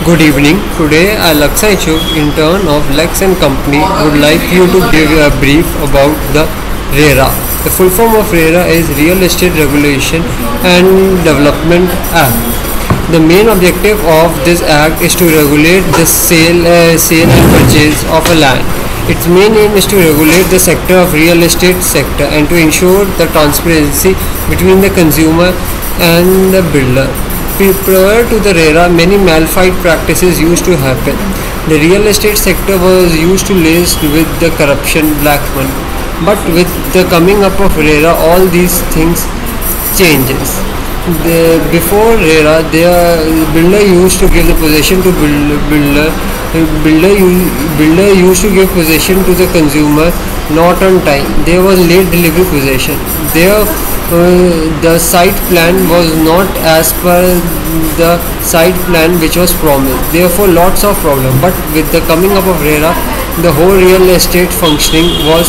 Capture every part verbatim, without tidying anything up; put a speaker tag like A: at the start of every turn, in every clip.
A: Good evening. Today, I, Lakshay Chuk, intern of Lex and Company, would like you to give a brief about the RERA. The full form of RERA is Real Estate Regulation and Development Act. The main objective of this act is to regulate the sale, uh, sale and purchase of a land. Its main aim is to regulate the sector of real estate sector and to ensure the transparency between the consumer and the builder. Prior to the RERA, many malafide practices used to happen. The real estate sector was used to laced with the corruption, black money. But with the coming up of RERA, all these things changes. The, before RERA, the builder used to give the possession to build, builder. Builder, builder used to give possession to the consumer not on time. There was late delivery possession. There Uh, the site plan was not as per the site plan which was promised. Therefore, lots of problem. But with the coming up of RERA, the whole real estate functioning was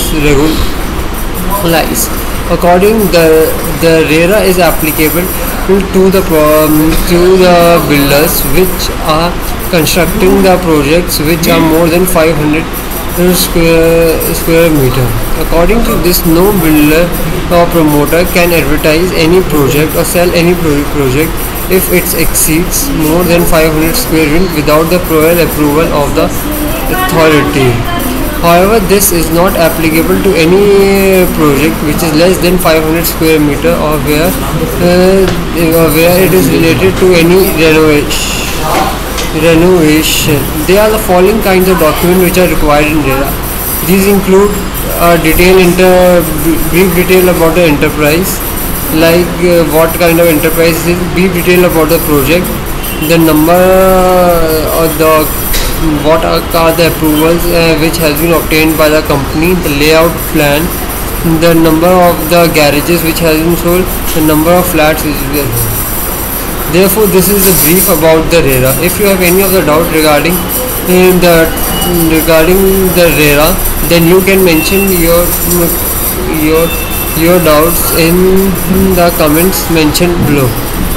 A: regularized. According the the RERA is applicable to the um, to the builders which are constructing the projects which are more than five hundred square square meter. According to this, no builder or promoter can advertise any project or sell any pro- project if it exceeds more than five hundred square feet without the prior approval of the authority. However, this is not applicable to any project which is less than five hundred square meter or where uh, or where it is related to any renovation. Renovation. There are the following kinds of documents which are required in RERA. These include a detail inter brief detail about the enterprise, like uh, what kind of enterprise is, brief detail about the project, the number of the what are, are the approvals uh, which has been obtained by the company, the layout plan, the number of the garages which has been sold, the number of flats which is there. Therefore, this is the brief about the RERA. If you have any of the doubt regarding uh, the regarding the RERA, then you can mention your your your doubts in the comments mentioned below.